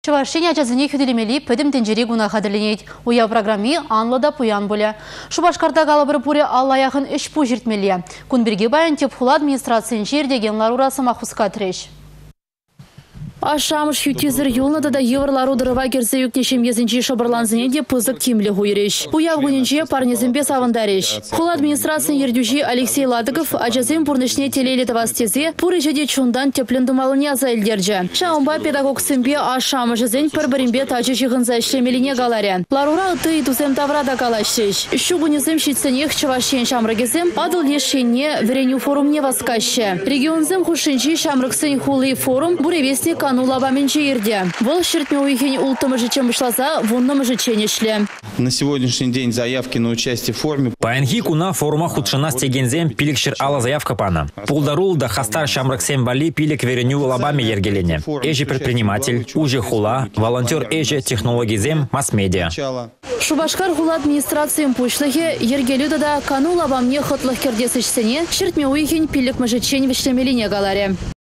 Чувашия жазыне хүделемели пөдім тенжері гуна қадырленейді. Уя программи анлада пуян боле. Шубашқарда қалабыр бұре аллаяқын үш пу жертмелі. Күнберге баян теп хула администрациян жердеген ларурасы мақусқа тіреш. Ашамыш ютизір юлнада да еврлару дырыва керсе юкнешем езінчі шабырланзыне де пызык кемлі хуйреш. Уяв гүнінче парнезімбе савындареш. Хула администрациян ердюжи Алексей Ладыков ажазем пурнышне телейлетавастезе пуры жеде чундан теплендумалыне азайлдерже. Шаумба педагог сымбе ашамыш зен пір-бірімбе тачы жығынза ішлемеліне галаря. Ларура ұты тузем таврада калашеш. Шу гүнізім шитсенех чывашен шамрыгезем адыл лешенне вереню форумне васкаще. Регионзем хушинчи шамрыксын хулы форум буревестник лабаменче ерде. Вол шертме уйхень ултымы жичем вышлаза, воннымы жиченешле. На сегодняшний день заявки на участие в форуме. Паянхи куна форума худшина стегензем пиликшир ала заявка пана. Пулдарул да хастар шамраксем бали пилик вереню лабами ергелене. Эжи предприниматель, уже хула, волонтер эжи технологизем, масс-медиа. Шубашкар хула администрациям пушлыхе ергелюда да кану лабамне хотлых кердесышсене шертме уйхень пилик мыжичень вишлемелине галаре.